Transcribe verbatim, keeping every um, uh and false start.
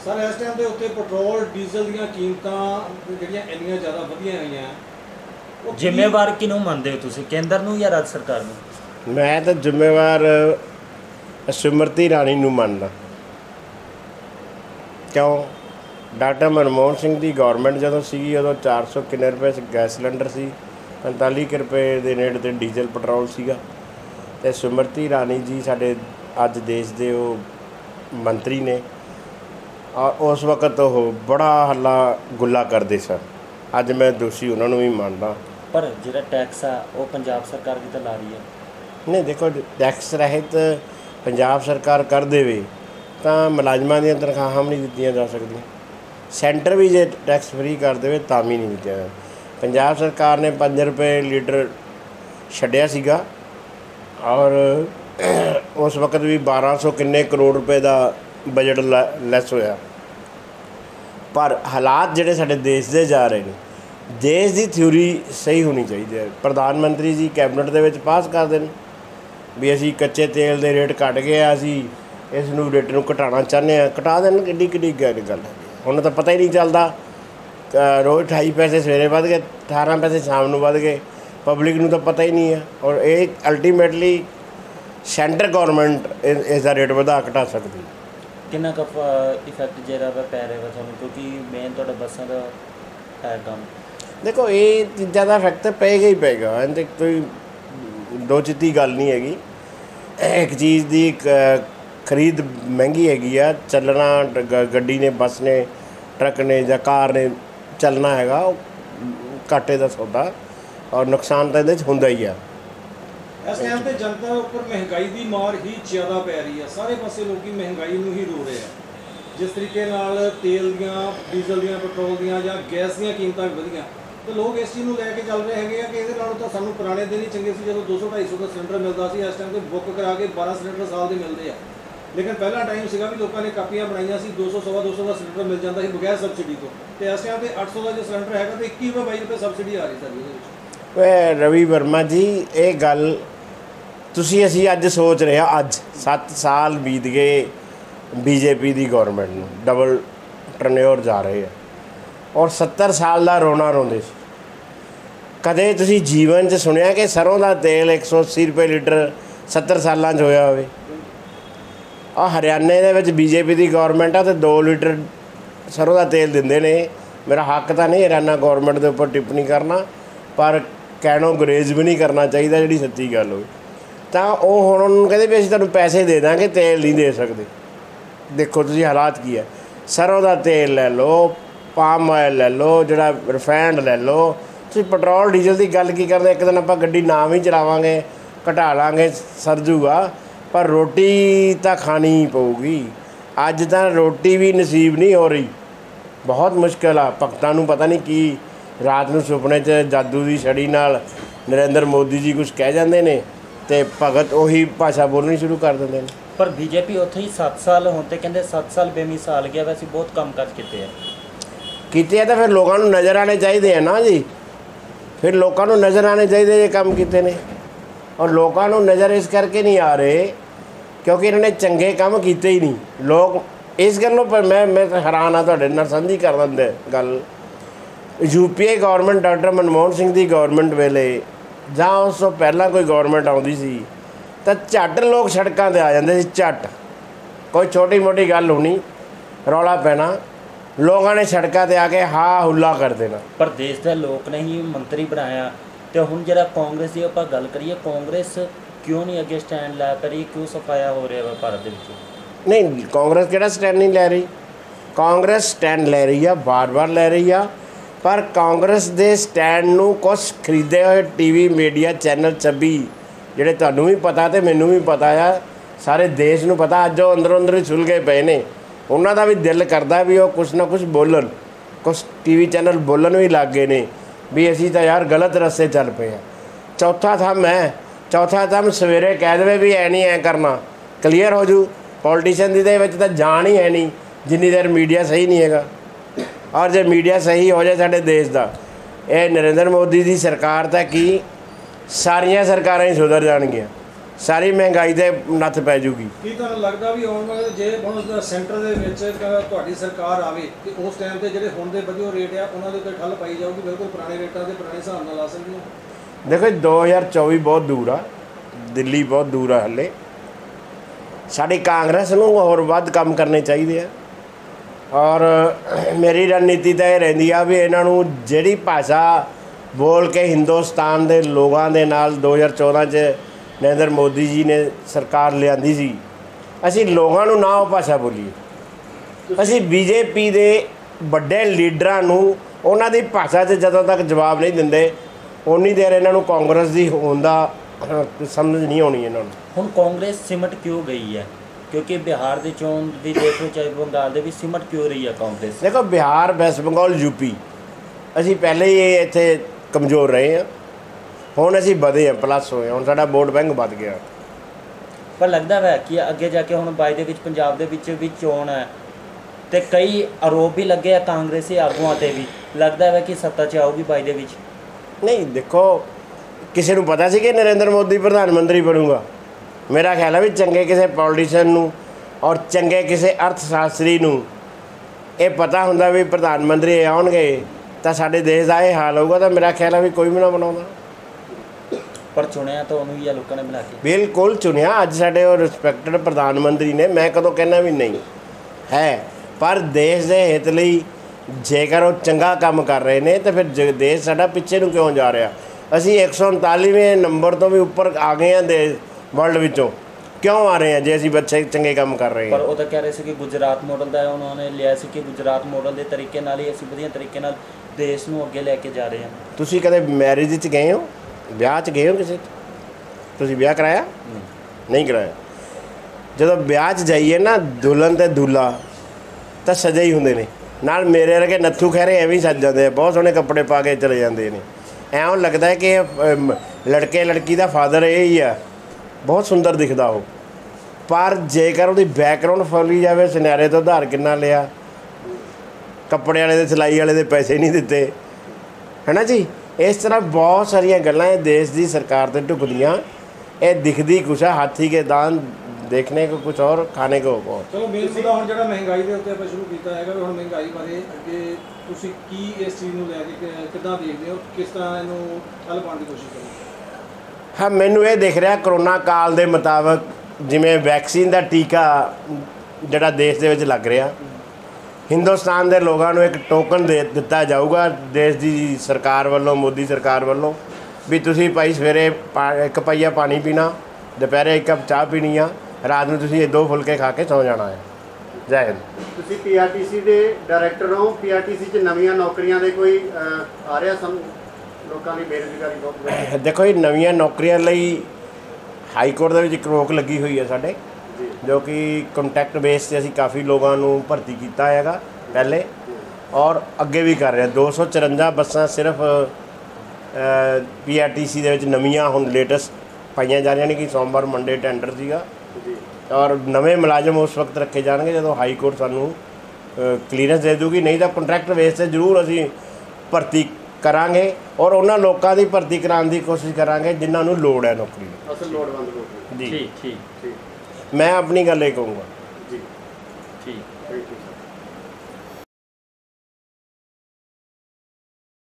Sir इस time के उत्ते पेट्रोल डीजल दी कीमतां जिहड़ियां इन्नियां ज़्यादा वधियां होईयां, जिम्मेवार किनू मानते हो तुसीं, केंद्र नूं या राज्य सरकार नूं? मैं तो जिम्मेवार स्मृति ईरानी नूं मनदा। क्यों? डॉक्टर मनमोहन सिंह की गौरमेंट जदों सीगी उदों चार सौ किन्ने रुपए गैस सिलेंडर सी, पैंताली रुपए के नेड़े ते डीजल पेट्रोल सीगा। ते स्मृति ईरानी जी साडे अज देश के वो मंत्री ने, और उस वक्त वो बड़ा हल्ला गुला करते सन। अज मैं दोषी उन्होंने भी मानदा। पर जिहड़ा टैक्स आ वो पंजाब सरकार भी तो ला रही है। नहीं देखो, टैक्स रहित पंजाब सरकार कर देवे तो मुलाजमान दी तनख्वाहां भी नहीं दित्तियां जा सकदियां। सेंटर भी जे टैक्स फ्री कर देवे तां भी नहीं दित्तियां। पंजाब सरकार ने पाँच रुपए लीटर छड्डिया सीगा, और उस वक्त भी बारह सौ किन्ने करोड़ रुपए का बजट लैस होया। पर हालात जिहड़े साडे देश दे जा रहे हैं, देश की थ्योरी सही होनी चाहिए है। प्रधानमंत्री जी कैबिनेट दे विच पास कर देन भी असी कच्चे तेल के रेट घट गए, असी इस नूं रेट नूं घटाना चाहते हैं, घटा देन। किड्डी किड्डी गल है, हुण तो पता ही नहीं चलता। रोज़ अठाई पैसे सवेरे वध गए, अठारह पैसे शाम नूं वध गए, पब्लिक नूं तो पता ही नहीं है। और ये अल्टीमेटली सेंटर गौरमेंट इसका रेट वधा घटा सकती। कितना क इफैक्ट जिहड़ा वा पै रिहा वा तुहानूं, क्योंकि मेन तुहाडा बसां दा है काम। देखो ये चीज़ों का इफैक्ट पेगा ही पेगा, इहदे कोई दो चित्ती गल नहीं हैगी। एक चीज़ की खरीद महंगी हैगी आ, चलना गड्डी ने, बस ने, ट्रक ने या कार ने चलना हैगा घाटे का सौदा, और नुकसान तो ये होंदा ही है। इस टाइम पर जनता उपर महंगाई की मार ही ज़्यादा पै रही है। सारे पासे लोग महंगाई नूं ही रो रहे हैं। जिस तरीके नाल तेल दियां, डीजल दियां, पेट्रोल दियां या गैस दियां कीमतां भी वधियां, तो लोग इस चीज़ को लैके चल रहे हैं कि ये तो सानू पुराने दिन ही चंगे सी, जो दो सौ ढाई सौ का सिलेंडर मिलता सी। इस टाइम तो बुक करा के बारह सिलेंडर साल के मिलते हैं। लेकिन पहला टाइम सीगा भी लोगों ने कापियां बनाई सी, दो सौ सवा दो सौ का सिलेंडर मिल जाता है बगैर सबसिडी तो। तो इस टाइम पर अठ सौ का जो सिलेंडर है तो इक्की रुपये बाई रुपये सबसिडी आ रही सर। वे रवि वर्मा जी, ये गल तुसी असी अज सोच रहे हैं, अज सत्त साल बीत गए बीजेपी की गौरमेंट नूं, डबल टर्नओवर जा रहे हैं, और सत्तर साल का रोना रोंदे सी। कदे तुसी जीवन च सुनिया कि सरों का तेल एक सौ अस्सी रुपये लीटर सत्तर सालों च होया होवे? आ हरियाणे दे विच बीजेपी की गौरमेंट आ, तो दो लीटर सरों का तेल दिंदे ने। मेरा हक तो नहीं हरियाणा गौरमेंट के उपर टिप्पणी करना, पर कहनों गुरेज भी नहीं करना चाहिए जी सच्ची गल हो। तो वो हुण उन्होंने कहते भी असीं तुहानूं पैसे दे देंगे, तेल नहीं दे सकते। देखो तुसीं हालात की है, सरों का तेल लै लो, पाम ऑयल लै लो, जिहड़ा रिफाइंड लै लो, तुसीं पेट्रोल डीजल की गल की करदे। एक दिन आपां गड्डी ना भी चलावांगे, घटा लांगे, सर जूगा, पर रोटी तो खानी ही पऊगी। अज तो रोटी भी नसीब नहीं हो रही, बहुत मुश्किल आ। भगतां नूं पता नहीं की रात नूं सुपने च जादू की छड़ी नाल नरेंद्र मोदी जी कुछ कह जाते हैं, तो भगत उही भाषा बोलनी शुरू कर देंगे। पर बीजेपी उत्थे ही सत्त साल होते कहते सत्त साल बेमिसाल गया, वैसे बहुत कम काज किए हैं किए तो फिर लोगों को नज़र आने चाहिए है ना जी। फिर लोगों को नज़र आने चाहिए ये काम किए ने, और लोगों को नज़र इस करके नहीं आ रहे क्योंकि इन्होंने चंगे काम किए ही नहीं। लोग इस गलों पर मैं मैं हैरान हाँ, तुहाडे नाल सांझी कर दिंदे गल। UPA government doctor Manmohan Singh की गौरमेंट वेले जां उस तो पहला कोई गौरमेंट आउंदी सी तो झट लोग सड़कों पर आ जाते सी। झट कोई छोटी मोटी गल होनी, रौला पैना, लोगों ने सड़कों पर आके हा हुला कर देना। पर देश के लोग ने ही मंत्री बनाया। तो हुण जिहड़ा कांग्रेस की आपां गल करिए, कांग्रेस क्यों नहीं अगे स्टैंड लै पा रही, क्यों सफाया हो रहा है भारत दे विच? नहीं, कांग्रेस किहड़ा स्टैंड नहीं लै रही? कांग्रेस स्टैंड लै रही है, बार बार लै रही है, पर कांग्रेस के स्टैंड नूं कुछ खरीदे हुए टी वी मीडिया चैनल छब्बी जिहड़े तुहानूं भी पता तो मैनूं भी पता आ, सारे देश नूं पता, अज वो अंदरों अंदर ही सुल गए पे ने। उन्हां दा भी दिल करदा भी वो कुछ ना कुछ बोलन, कुछ टी वी चैनल बोलन भी लग गए ने भी असीं तां यार गलत रस्ते चल पे हैं। चौथा थम है, चौथा थम सवेरे कह दे भी ऐ नहीं ऐ करना, क्लीयर हो जू। पॉलिटिशियन दी दे विच तां जान ही है नहीं जिन्नी देर मीडिया सही नहीं हैगा। और जो मीडिया सही हो जाए साडे देश का, ये नरेंद्र मोदी की सरकार तक की सारिया सरकारां ही सुधर जाणगियां। ਸਾਰੀ ਮਹਿੰਗਾਈ ਤੇ ਨੱਥ ਪੈ ਜੂਗੀ। ਕੀ ਤੁਹਾਨੂੰ ਲੱਗਦਾ ਵੀ ਆਉਣ ਵਾਲੇ ਜੇ ਹੁਣ ਸੈਂਟਰ ਦੇ ਵਿੱਚ ਤੁਹਾਡੀ ਸਰਕਾਰ ਆਵੇ ਤੇ ਉਸ ਟਾਈਮ ਤੇ ਜਿਹੜੇ ਹੁਣ ਦੇ ਵਧੀਆ ਰੇਟ ਆ ਉਹਨਾਂ ਦੇ ਉੱਤੇ ਠੱਲ ਪਾਈ ਜਾਊਗੀ, ਬਿਲਕੁਲ ਪੁਰਾਣੇ ਰੇਟਾਂ ਦੇ ਪੁਰਾਣੇ ਹਿਸਾਬ ਨਾਲ ਲਾ ਸਕਦੇ ਹੋ? ਦੇਖੋ ਦੋ ਹਜ਼ਾਰ ਚੌਵੀ ਬਹੁਤ ਦੂਰ ਆ, ਦਿੱਲੀ ਬਹੁਤ ਦੂਰ ਆ, ਹਲੇ ਸਾਡੀ ਕਾਂਗਰਸ ਨੂੰ ਹੋਰ ਵੱਧ ਕੰਮ ਕਰਨੇ ਚਾਹੀਦੇ ਆ। ਔਰ ਮੇਰੀ ਰਣਨੀਤੀ ਤਾਂ ਇਹ ਰਹਿੰਦੀ ਆ ਵੀ ਇਹਨਾਂ ਨੂੰ ਜਿਹੜੀ ਭਾਸ਼ਾ ਬੋਲ ਕੇ ਹਿੰਦੁਸਤਾਨ ਦੇ ਲੋਕਾਂ ਦੇ ਨਾਲ ਦੋ ਹਜ਼ਾਰ ਚੌਦਾਂ 'ਚ ਨਰਿੰਦਰ ਮੋਦੀ ਜੀ ਨੇ ਸਰਕਾਰ ਲਿਆਂਦੀ ਸੀ, ਅਸੀਂ ਲੋਕਾਂ ਨੂੰ ਨਾ ਉਹ ਭਾਸ਼ਾ ਬੋਲੀਏ। ਅਸੀਂ ਬੀਜੇਪੀ ਦੇ ਵੱਡੇ ਲੀਡਰਾਂ ਨੂੰ ਉਹਨਾਂ ਦੀ ਭਾਸ਼ਾ 'ਚ ਜਦੋਂ ਤੱਕ ਜਵਾਬ ਨਹੀਂ ਦਿੰਦੇ ਉਨੀ ਦੇਰ ਇਹਨਾਂ ਨੂੰ ਕਾਂਗਰਸ ਦੀ ਹੋਣ ਦਾ ਸਮਝ ਨਹੀਂ ਆਉਣੀ ਇਹਨਾਂ ਨੂੰ। ਹੁਣ ਕਾਂਗਰਸ ਸਿਮਟ ਕਿਉਂ ਗਈ ਹੈ? ਕਿਉਂਕਿ ਬਿਹਾਰ ਦੀ ਚੋਣ ਵੀ ਦੇਖ ਲਓ, ਚਾਹੇ ਬੰਗਾਲ ਦੇ ਵੀ ਸਿਮਟ ਕਿਉਂ ਰਹੀ ਹੈ ਕਾਂਗਰਸ? ਦੇਖੋ ਬਿਹਾਰ, ਵੈਸਟ ਬੰਗਾਲ, ਯੂਪੀ ਅਸੀਂ ਪਹਿਲੇ ਹੀ ਇੱਥੇ ਕਮਜ਼ੋਰ ਰਹੇ ਹਾਂ, ਹੁਣ ਅਸੀਂ ਵਧੇ ਹਾਂ, ਪਲੱਸ ਹੋਏ, ਹੁਣ ਸਾਡਾ ਵੋਟ ਬੈਂਕ ਵੱਧ ਗਿਆ। ਪਰ ਲੱਗਦਾ ਹੈ ਕਿ ਅੱਗੇ ਜਾ ਕੇ ਹੁਣ ਬਾਈ ਦੇ ਵਿੱਚ ਪੰਜਾਬ ਦੇ ਵਿੱਚ ਵੀ ਚੋਣ ਹੈ ਤੇ ਕਈ ਆਰੋਪ ਵੀ ਲੱਗੇ ਆ ਕਾਂਗਰਸੀ ਆਗੂਆਂ ਤੇ ਵੀ, ਲੱਗਦਾ ਹੈ ਕਿ ਸੱਤਾ 'ਚ ਆਊਗੀ ਬਾਈ ਦੇ ਵਿੱਚ? ਨਹੀਂ ਦੇਖੋ, ਕਿਸੇ ਨੂੰ ਪਤਾ ਸੀ ਕਿ ਨਰਿੰਦਰ ਮੋਦੀ ਪ੍ਰਧਾਨ ਮੰਤਰੀ ਬਣੂਗਾ? ਮੇਰਾ ਖਿਆਲ ਹੈ ਵੀ ਚੰਗੇ ਕਿਸੇ ਪੋਲੀਟੀਸ਼ੀਅਨ ਨੂੰ ਔਰ ਚੰਗੇ ਕਿਸੇ ਅਰਥ ਸ਼ਾਸਤਰੀ ਨੂੰ ਇਹ ਪਤਾ ਹੁੰਦਾ ਵੀ ਪ੍ਰਧਾਨ ਮੰਤਰੀ ਆਉਣਗੇ ਤਾਂ ਸਾਡੇ ਦੇਸ਼ ਦਾ ਇਹ ਹਾਲ ਹੋਊਗਾ, ਤਾਂ ਮੇਰਾ ਖਿਆਲ ਹੈ ਵੀ ਕੋਈ ਵੀ ਨਾ ਬਣਾਉਂਦਾ। ਪਰ ਚੁਣਿਆ ਤਾਂ ਉਹਨੂੰ ਹੀ ਆ ਲੋਕਾਂ ਨੇ ਬਣਾ ਕੇ। ਬਿਲਕੁਲ ਚੁਣਿਆ, ਅੱਜ ਸਾਡੇ ਉਹ ਰਿਸਪੈਕਟਡ ਪ੍ਰਧਾਨ ਮੰਤਰੀ ਨੇ, ਮੈਂ ਕਦੋਂ ਕਹਿਣਾ ਵੀ ਨਹੀਂ ਹੈ, ਪਰ ਦੇਸ਼ ਦੇ ਹਿੱਤ ਲਈ ਜੇਕਰ ਉਹ ਚੰਗਾ ਕੰਮ ਕਰ ਰਹੇ ਨੇ ਤਾਂ ਫਿਰ ਦੇਸ਼ ਸਾਡਾ ਪਿੱਛੇ ਨੂੰ ਕਿਉਂ ਜਾ ਰਿਹਾ? ਅਸੀਂ ਇੱਕ ਸੌ ਉਨਤਾਲੀਵੇਂ ਨੰਬਰ ਤੋਂ ਵੀ ਉੱਪਰ ਆ ਗਏ ਹਾਂ ਦੇਸ਼ ਵਰਲਡ ਵਿੱਚੋਂ, ਕਿਉਂ ਆ ਰਹੇ ਹਾਂ ਜੇ ਅਸੀਂ ਬੱਚੇ ਚੰਗੇ ਕੰਮ ਕਰ ਰਹੇ ਹਾਂ? ਪਰ ਉਹ ਤਾਂ ਕਹਿ ਰਹੇ ਸੀ ਕਿ ਗੁਜਰਾਤ ਮਾਡਲ ਦਾ ਉਹਨਾਂ ਨੇ ਲਿਆ ਸੀ ਕਿ ਗੁਜਰਾਤ ਮਾਡਲ ਦੇ ਤਰੀਕੇ ਨਾਲ ਹੀ ਅਸੀਂ ਵਧੀਆ ਤਰੀਕੇ ਨਾਲ ਦੇਸ਼ ਨੂੰ ਅੱਗੇ ਲੈ ਕੇ ਜਾ ਰਹੇ ਹਾਂ। ਤੁਸੀਂ ਕਦੇ ਮੈਰਿਜ 'ਚ ਗਏ ਹੋ, ਵਿਆਹ 'ਚ ਗਏ ਹੋ ਕਿਸੇ 'ਚ? ਤੁਸੀਂ ਵਿਆਹ ਕਰਾਇਆ? ਨਹੀਂ ਕਰਾਇਆ। ਜਦੋਂ ਵਿਆਹ 'ਚ ਜਾਈਏ ਨਾ ਦੁਲਹਨ ਅਤੇ ਦੁੱਲਾ ਤਾਂ ਸਜੇ ਹੀ ਹੁੰਦੇ ਨੇ, ਨਾਲ ਮੇਰੇ ਵਰਗੇ ਨੱਥੂ ਖਹਿਰੇ ਐਵੇਂ ਹੀ ਸੱਜ ਜਾਂਦੇ ਆ, ਬਹੁਤ ਸੋਹਣੇ ਕੱਪੜੇ ਪਾ ਕੇ ਚਲੇ ਜਾਂਦੇ ਨੇ, ਐਂ ਲੱਗਦਾ ਹੈ ਕਿ ਲੜਕੇ ਲੜਕੀ ਦਾ ਫਾਦਰ ਇਹ ਹੀ ਆ, ਬਹੁਤ ਸੁੰਦਰ ਦਿਖਦਾ ਉਹ। ਪਰ ਜੇਕਰ ਉਹਦੀ ਬੈਕਗਰਾਊਂਡ ਫੋਲੀ ਜਾਵੇ, ਸੁਨਿਆਰੇ ਤੋਂ ਉਧਾਰ ਕਿੰਨਾ ਲਿਆ, ਕੱਪੜੇ ਵਾਲੇ ਦੇ ਸਿਲਾਈ ਵਾਲੇ ਦੇ ਪੈਸੇ ਨਹੀਂ ਦਿੱਤੇ, ਹੈ ਨਾ ਜੀ। ਇਸ ਤਰ੍ਹਾਂ ਬਹੁਤ ਸਾਰੀਆਂ ਗੱਲਾਂ ਇਹ ਦੇਸ਼ ਦੀ ਸਰਕਾਰ 'ਤੇ ਢੁਕਦੀਆਂ, ਇਹ ਦਿਖਦੀ ਕੁਛ ਆ, ਹਾਥੀ ਕੇ ਦਾਨ ਦੇਖਣੇ ਕੋ ਕੁਛ ਔਰ ਖਾਣੇ ਕੋ ਹੋਰ। ਚਲੋ ਮੇਨ ਮੁੱਦਾ ਹੁਣ ਜਿਹੜਾ ਮਹਿੰਗਾਈ ਦੇ ਉੱਤੇ ਆਪਾਂ ਸ਼ੁਰੂ ਕੀਤਾ ਹੈਗਾ, ਵੀ ਹੁਣ ਮਹਿੰਗਾਈ ਬਾਰੇ ਅੱਗੇ ਤੁਸੀਂ ਕੀ ਇਸ ਚੀਜ਼ ਨੂੰ ਲੈ ਕੇ ਕਿੱਦਾਂ ਦੇਖਦੇ ਹੋ, ਕਿਸ ਤਰ੍ਹਾਂ ਇਹਨੂੰ ਹੱਲ ਪਾਉਣ ਦੀ ਕੋਸ਼ਿਸ਼ ਕਰੋ? ਹਾਂ, ਮੈਨੂੰ ਇਹ ਦਿਖ ਰਿਹਾ ਕਰੋਨਾ ਕਾਲ ਦੇ ਮੁਤਾਬਕ ਜਿਵੇਂ ਵੈਕਸੀਨ ਦਾ ਟੀਕਾ ਜਿਹੜਾ ਦੇਸ਼ ਦੇ ਵਿੱਚ ਲੱਗ ਰਿਹਾ, ਹਿੰਦੁਸਤਾਨ ਦੇ ਲੋਕਾਂ ਨੂੰ ਇੱਕ ਟੋਕਨ ਦੇ ਦਿੱਤਾ ਜਾਊਗਾ ਦੇਸ਼ ਦੀ ਸਰਕਾਰ ਵੱਲੋਂ, ਮੋਦੀ ਸਰਕਾਰ ਵੱਲੋਂ, ਵੀ ਤੁਸੀਂ ਭਾਈ ਸਵੇਰੇ ਪਾ ਇੱਕ ਪਈਆ ਪਾਣੀ ਪੀਣਾ, ਦੁਪਹਿਰੇ ਇੱਕ ਕੱਪ ਚਾਹ ਪੀਣੀ ਆ, ਰਾਤ ਨੂੰ ਤੁਸੀਂ ਇਹ ਦੋ ਫੁਲਕੇ ਖਾ ਕੇ ਸੌਂ ਜਾਣਾ ਹੈ। ਜੈ ਹਿੰਦ। ਤੁਸੀਂ ਪੀ ਆਰ ਟੀ ਸੀ ਦੇ ਡਾਇਰੈਕਟਰ ਹੋ, ਪੀ ਆਰ ਟੀ ਸੀ 'ਚ ਨਵੀਆਂ ਨੌਕਰੀਆਂ ਦੇ ਕੋਈ ਆ ਰਿਹਾ ਸਮ ਲੋਕਾਂ ਦੀ ਬੇਰੁਜ਼ਗਾਰੀ ਬਹੁਤ? ਦੇਖੋ ਇਹ ਨਵੀਆਂ ਨੌਕਰੀਆਂ ਲਈ ਹਾਈ ਕੋਰਟ ਦੇ ਵਿੱਚ ਇੱਕ ਰੋਕ ਲੱਗੀ ਹੋਈ ਹੈ ਸਾਡੇ, ਜੋ ਕਿ ਕੰਟੈਕਟ ਬੇਸ 'ਤੇ ਅਸੀਂ ਕਾਫੀ ਲੋਕਾਂ ਨੂੰ ਭਰਤੀ ਕੀਤਾ ਹੈਗਾ ਪਹਿਲੇ, ਔਰ ਅੱਗੇ ਵੀ ਕਰ ਰਹੇ। ਦੋ ਸੌ ਚੁਰੰਜਾ ਬੱਸਾਂ ਸਿਰਫ ਪੀ ਆਰ ਟੀ ਸੀ ਦੇ ਵਿੱਚ ਨਵੀਆਂ ਹੁਣ ਲੇਟੈਸਟ ਪਾਈਆਂ ਜਾ ਰਹੀਆਂ ਨੇ, ਕਿ ਸੋਮਵਾਰ ਮੰਡੇ ਟੈਂਡਰ ਸੀਗਾ, ਔਰ ਨਵੇਂ ਮੁਲਾਜ਼ਮ ਉਸ ਵਕਤ ਰੱਖੇ ਜਾਣਗੇ ਜਦੋਂ ਹਾਈ ਕੋਰਟ ਸਾਨੂੰ ਕਲੀਅਰੈਂਸ ਦੇ ਦੂਗੀ, ਨਹੀਂ ਤਾਂ ਕੰਟਰੈਕਟ ਬੇਸ 'ਤੇ ਜ਼ਰੂਰ ਅਸੀਂ ਭਰਤੀ ਕਰਾਂਗੇ, ਔਰ ਉਹਨਾਂ ਲੋਕਾਂ ਦੀ ਭਰਤੀ ਕਰਾਉਣ ਦੀ ਕੋਸ਼ਿਸ਼ ਕਰਾਂਗੇ ਜਿਨ੍ਹਾਂ ਨੂੰ ਲੋੜ ਹੈ ਨੌਕਰੀ ਦੀ। ਅਸਲ ਲੋੜਵੰਦ ਲੋਕ। ਜੀ ਠੀਕ ਠੀਕ ਠੀਕ ਮੈਂ ਆਪਣੀ ਗੱਲ ਇਹ ਕਹੂੰਗਾ ਜੀ, ਠੀਕ। Thank you sir.